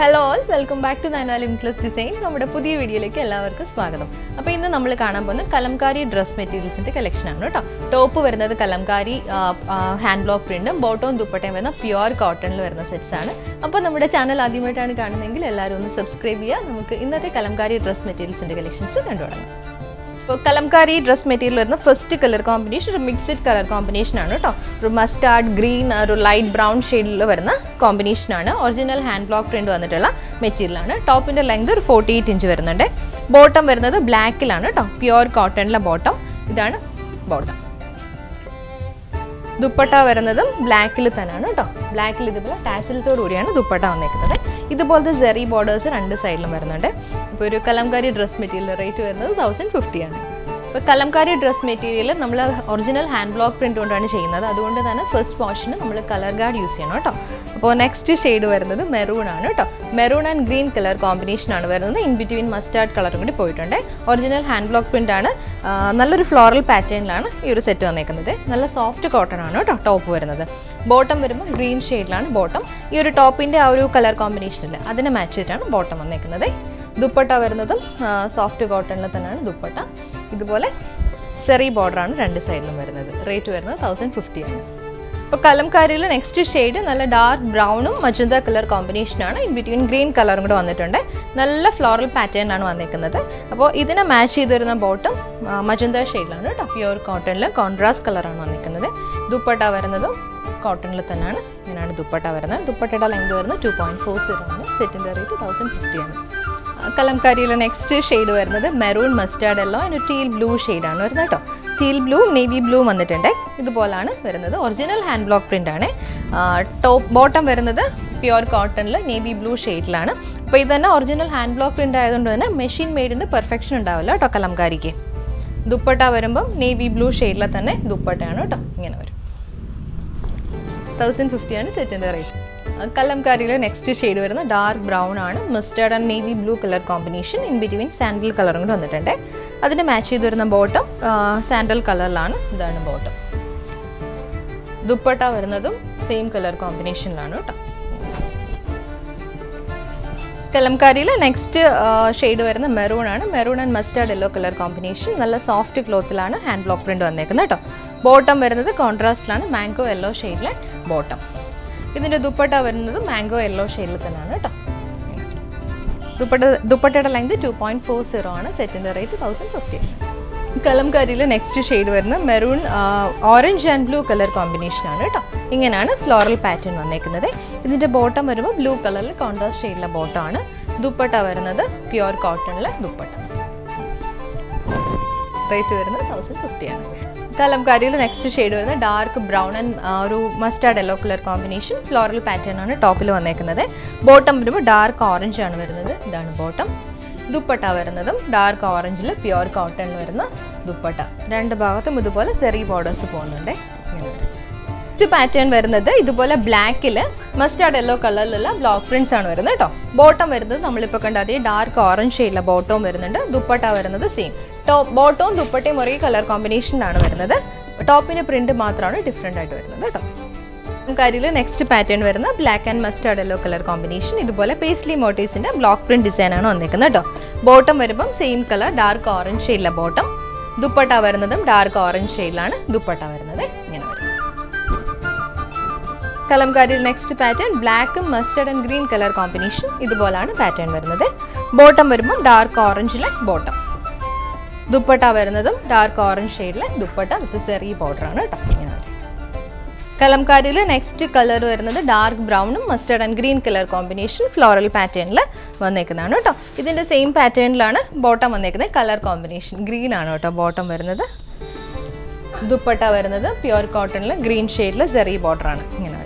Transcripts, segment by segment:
Hello all, welcome back to Nayana Limitless Design. നമ്മുടെ പുതിയ വീഡിയോയിലേക്ക് എല്ലാവർക്കും സ്വാഗതം. അപ്പോൾ ഇന്ന് നമ്മൾ കാണാൻ പോകുന്നത് കലംകാരി ഡ്രസ് മെറ്റീരിയൽസിന്റെ കളക്ഷൻ ആണ് ട്ടോ. ടോപ്പ് വരുന്നത് കലംകാരി ഹാൻഡ് ബ്ലോക്ക് പ്രിന്റും ബോട്ടവും ദുപ്പട്ടയും വരുന്ന പ്യുവർ കോട്ടണിൽ വരുന്ന സെറ്റ്സ് ആണ്. അപ്പോൾ നമ്മുടെ ചാനൽ ആദ്യമായിട്ടാണ് കാണുന്നതെങ്കിൽ എല്ലാവരും ഒന്ന് സബ്സ്ക്രൈബ് ചെയ്യുക. നമുക്ക് ഇന്നത്തെ കലംകാരി ഡ്രസ് മെറ്റീരിയൽസിന്റെ കളക്ഷൻസ് കണ്ടുപിടിക്കാം. So, Kalamkari dress material is the first color combination, a mixed color combination. Mustard, green, or light brown shade combination. Original hand block print material. Top in the length 48 inch. Bottom is black, pure cotton bottom. This is bottom. Dupatta is black. Black is tassels. This is zari borders and side. This Kalamkari dress material rate is 1050. Kalamkari dress material is original hand block print. That's why the first portion is color guard use. Next shade is maroon. Maroon and green color combination in between mustard color. Original hand block print is floral pattern. This set is soft cotton top. Bottom is green shade. Bottom this top in color combination. That's match bottom. Dupatta is soft cotton. Dupatta. This is saree border on two sides. Rate is 1050. Kalamkari next shade is dark brown and magenta color combination. In between green color. Nalla floral pattern. This is match bottom magenta shade. Pure cotton contrast color. Dupatta is cotton. Dupatta length 2.40. Set in the rate 1050. Kalamkari next shade is maroon, mustard yellow and teal blue shade. Teal blue, navy blue. This is original hand block print. Top bottom is pure cotton, navy blue shade. This is original hand block print. Machine made in perfection. Kalamkari. Dupatta is navy blue shade. Dupatta 1050 set in the rate. Kalamkari next shade is dark brown, mustard and navy blue color combination. In between sandal color. That's the match the bottom sandal color. That's bottom. Dupatta is same color combination. Kalamkari next shade is maroon. Maroon and mustard yellow color combination. Nalla soft cloth hand block print. Bottom is contrast mango yellow shade. Bottom. This is dupatta mango yellow shade. Dupatta length 2.40 set in the rate 1050. Kalamkari next shade is maroon, orange and blue color combination. This is floral pattern. This is bottom blue color contrast shade. Dupatta is pure cotton. Dupatta. Rate is 1050. Kalamkari next shade is dark brown and mustard yellow color combination. Floral pattern on top. Bottom is dark orange. This is bottom. Dupatta is dark orange pure cotton. Dupatta. Rendu bhagathum idupole saree borders ponunnunde. Next pattern is black mustard yellow color block prints. Bottom is dark orange shade. Bottom dupatta is same. Top bottom dupatta color combination. Top in a print different. Next pattern is black and mustard yellow color combination. This is paisley motifs in block print design. Bottom is same color dark orange shade. Bottom dupatta is dark orange shade. Dupatta is Kalamkari next pattern black, mustard and green color combination. This is pattern. Bottom is dark orange bottom. Dupatta is dark orange shade. Dupatta with saree border. Kalamkari next color is dark brown, mustard and green color combination. Floral pattern. This is the same pattern. Bottom color combination. Green bottom. Dupatta is pure cotton. Green shade. Saree border.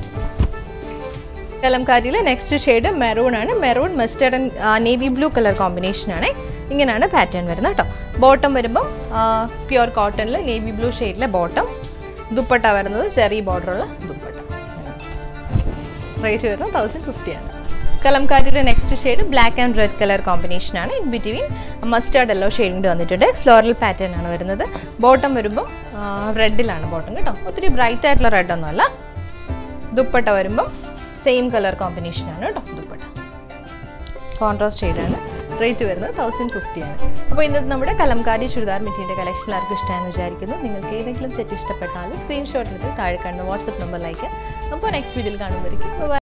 Kalamkari next shade is maroon, maroon, mustard and navy blue color combination. This is the pattern. Bottom is pure cotton, navy blue shade. Bottom. Dupatta is saree border. Dupatta. Rate is 1050. Kalamkari next shade is black and red color combination. In between mustard yellow shade. Floral pattern. Bottom is red. Bottom. Bright red. Dupatta same color combination. Dupatta. Contrast ഷെയ്ഡാണ്. Rate വരുന്നത് 1050 ആണ്. അപ്പോൾ ഇന്നത്തെ നമ്മുടെ Kalamkari churidar material collection ആർക്കും ഇഷ്ടമാണെന്ന് വിചാരിക്കുന്നു. നിങ്ങൾക്ക് ഏതെങ്കിലും സെറ്റ് ഇഷ്ടപ്പെട്ടാൽ സ്ക്രീൻഷോട്ട് എടുത്ത് താഴെ കാണുന്ന വാട്സപ്പ് നമ്പറിലേക്ക്. അപ്പോൾ നെക്സ്റ്റ് വീഡിയോയിൽ കാണുമ്പോഴേക്കും